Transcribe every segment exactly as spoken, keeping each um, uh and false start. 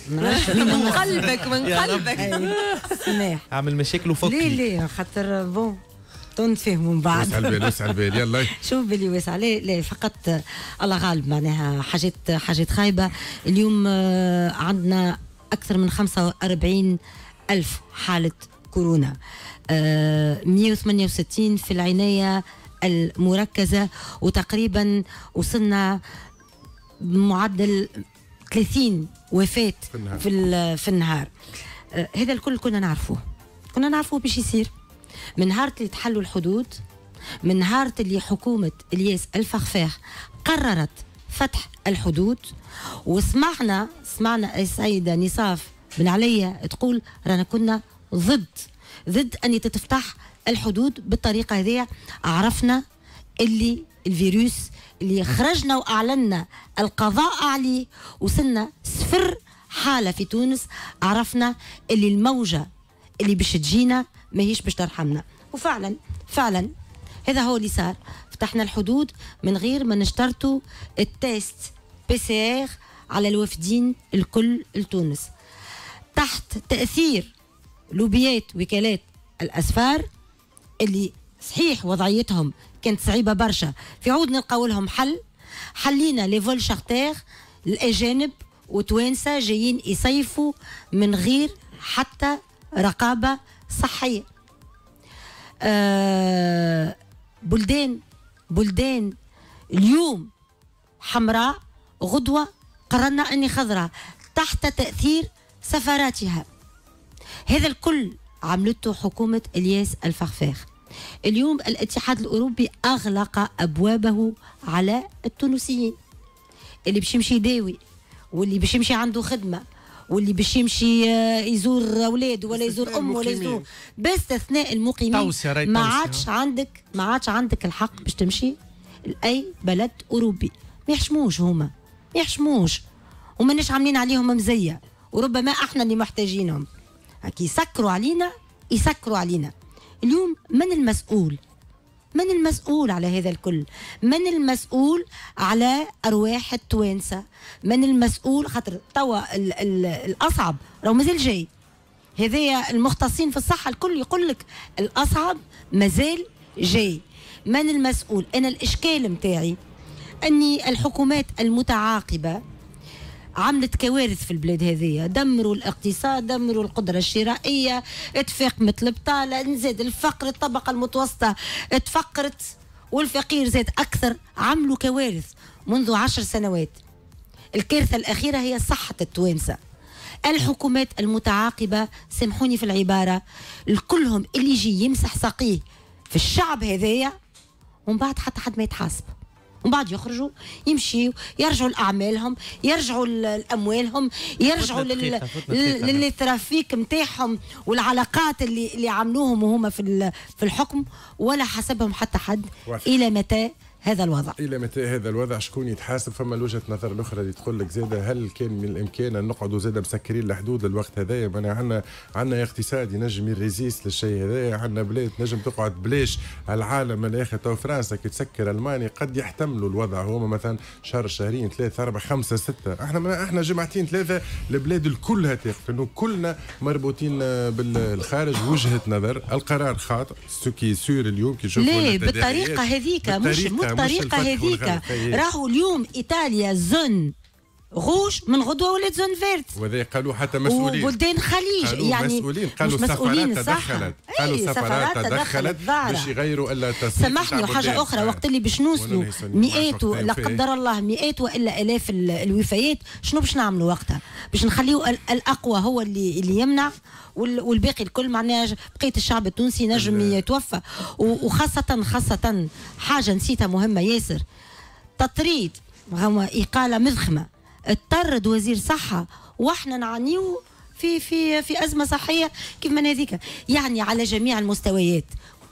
من قلبك من قلبك. سماح عامل مشاكل وفكي. ليه ليه خاطر بون تنفهموا من بعد. وسع البال وسع البال يلا. شوف باللي واسع ليه ليه فقط الله غالب معناها حاجات حاجات خايبه. اليوم عندنا اكثر من خمسة وأربعين ألف حاله كورونا، مئة وثمانية وستين في العنايه المركزه، وتقريبا وصلنا بمعدل ثلاثين وفاه في في النهار. هذا الكل كنا نعرفوه كنا نعرفوه باش يصير من نهار اللي تحلوا الحدود، من نهار اللي حكومة الياس الفخفاخ قررت فتح الحدود. وسمعنا سمعنا السيدة نصاف بن عليا تقول رانا كنا ضد ضد أن تتفتح الحدود بالطريقة هذه. عرفنا اللي الفيروس اللي خرجنا وأعلنا القضاء عليه وصلنا صفر حالة في تونس. عرفنا اللي الموجة اللي باش تجينا ماهيش باش ترحمنا، وفعلا فعلا هذا هو اللي صار. فتحنا الحدود من غير ما نشترطوا التيست بي سي ار على الوافدين الكل لتونس، تحت تأثير لوبيات وكالات الأسفار اللي صحيح وضعيتهم كانت صعيبة برشا. في عود نلقاو لهم حل، حلينا لي فول شارتير الأجانب وتوانسة جايين يصيفوا من غير حتى رقابة صحية. آه بلدان بلدان اليوم حمراء، غدوة قررنا أني خضراء تحت تأثير سفاراتها. هذا الكل عملته حكومة الياس الفخفاخ. اليوم الاتحاد الأوروبي أغلق أبوابه على التونسيين اللي باش يمشي يداوي واللي باش يمشي عنده خدمة واللي باش يمشي يزور اولاده ولا يزور امه ولا يزور، باستثناء المقيمين. ما عادش عندك ما عادش عندك الحق باش تمشي لاي بلد اوروبي. ما يحشموش هما ما يحشموش وماناش عاملين عليهم مزيه، وربما احنا اللي محتاجينهم. هكي يسكروا علينا يسكروا علينا. اليوم من المسؤول؟ من المسؤول على هذا الكل؟ من المسؤول على أرواح التوانسة؟ من المسؤول؟ خاطر توا ال ال الأصعب راهو مازال جاي. هذايا المختصين في الصحة الكل يقول لك الأصعب مازال جاي. من المسؤول؟ أنا الإشكال متاعي أني الحكومات المتعاقبة عملت كوارث في البلاد هذه، دمروا الاقتصاد، دمروا القدرة الشرائية، تفاقمت البطالة، نزاد الفقر، الطبقة المتوسطة تفقرت والفقير زاد أكثر. عملوا كوارث منذ عشر سنوات. الكارثة الأخيرة هي صحة التوانسة. الحكومات المتعاقبة سامحوني في العبارة الكلهم اللي يجي يمسح ساقيه في الشعب هذايا ومن بعد حتى حد ما يتحاسب، ومن بعد يخرجوا يمشيوا يرجعوا لأعمالهم، يرجعوا لأموالهم، يرجعوا للترافيك نتاعهم والعلاقات اللي اللي عملوهم وهما في في الحكم، ولا حسبهم حتى حد. إلى متى هذا الوضع؟ الى متى هذا الوضع؟ شكون يتحاسب؟ فما الوجهه نظر الاخرى اللي تقول لك زاده هل كان من الامكان ان نقعدوا زاده مسكرين الحدود للوقت هذايا؟ معناها عندنا عندنا اقتصاد ينجم يريزيست للشيء هذايا، عندنا بلاد نجم تقعد بلاش العالم الاخر. تو فرنسا كي تسكر المانيا قد يحتملوا الوضع هما مثلا شهر شهرين ثلاثه اربعه خمسه سته. احنا احنا جمعتين ثلاثه البلاد الكلها تاخذ انه كلنا مربوطين بالخارج. وجهه نظر القرار خاطئ سكي سور اليوم كي نشوفوا ليه بالطريقه هذيك؟ مش بالطريقه هذيك. راهو اليوم ايطاليا زون غوش من غدوه ولات زون فيرت، وهذا قالوا حتى مسؤولين وبلدان خليج قالوا يعني مسؤولين. قالوا سفارات تدخلت قالوا سفارات تدخلت باش يغيروا الا تصريف. سامحني وحاجه اخرى، وقت اللي باش نوصلوا مئات لا قدر الله مئات والا الاف الوفيات، شنو باش نعملوا وقتها؟ باش نخليوا الاقوى هو اللي اللي يمنع والباقي الكل معناها بقيه الشعب التونسي نجم يتوفى. وخاصه خاصه حاجه نسيتها مهمه ياسر، تطريد إقالة مضخمة، اضطرد وزير صحة واحنا نعانيو في في في أزمة صحية كيف من هذيك، يعني على جميع المستويات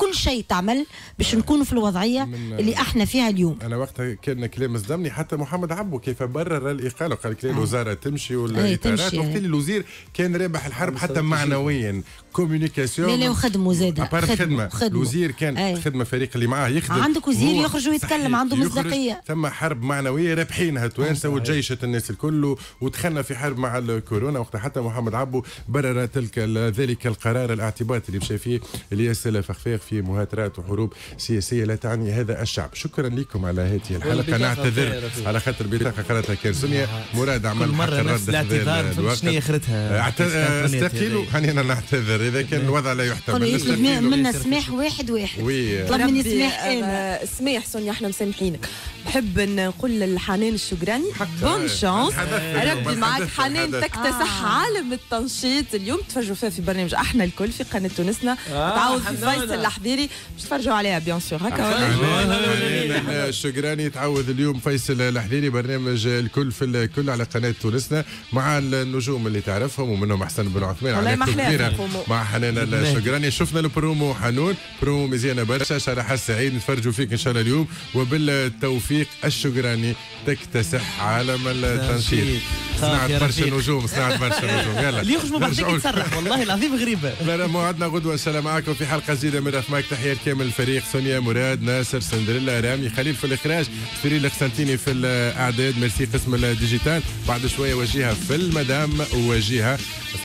كل شيء تعمل باش نكونوا في الوضعيه اللي احنا فيها اليوم. انا وقتها كان كلام صدمني، حتى محمد عبو كيف برر الاقاله، قال لك الوزاره تمشي والاطارات، وقت اللي الوزير كان رابح الحرب حتى معنويا كوميونيكاسيون. لا لا وخدموا زاده خدمه الوزير كان أي. خدمه فريق اللي معاه يخدم. عندك وزير يخرج ويتكلم، عنده مصداقيه. ثم حرب معنويه رابحينها توانسه وتجيشت الناس الكل، ودخلنا في حرب مع الكورونا. وقتها حتى محمد عبو برر تلك ذلك القرار الاعتباطي اللي مشى فيه الياس الفخفاخ في مهاترات وحروب سياسيه لا تعني هذا الشعب. شكرا لكم على هذه الحلقه، نعتذر على خاطر بطاقه قراتها كان سونيا مراد عمل حق الرد الاعتذار شنو اخرتها استقيلوا. هاني انا نعتذر اذا كان الوضع لا يحتمل. منا سماح واحد واحد طلب مني سماح انا سماح سونيا احنا مسامحينك. بحب نقول للحنان الشقراني بون شانس، ربي معك حنان تكتسح عالم التنشيط. اليوم تفرجوا فيها في برنامج احنا الكل في قناه تونسنا، تعاود في فيصل الحضيري باش تفرجوا عليها بيان سور هكا ولا الشقراني تعود اليوم فيصل الحضيري برنامج الكل في الكل على قناه تونسنا مع النجوم اللي تعرفهم ومنهم احسن بن عثمان على كبيره مع حنان الشقراني. شفنا البرومو حنون برومو مزيانه برشا، شرح السعيد نتفرجوا فيك ان شاء الله اليوم، وبالتوفيق الشقراني تكتسح عالم التنشيط. صناعة برشا نجوم، صناعة برشا نجوم. يلا اللي يخرج من بعدك يتسرح والله العظيم غريبة. لا موعدنا غدوة ان شاء الله معكم في حلقة جديدة من رفماك. تحية كامل الفريق، سونيا مراد ناصر سندريلا رامي خليل في الاخراج، سفيرين القسنطيني في الاعداد، ميرسي قسم الديجيتال. بعد شوية وجيها في المدام وجيها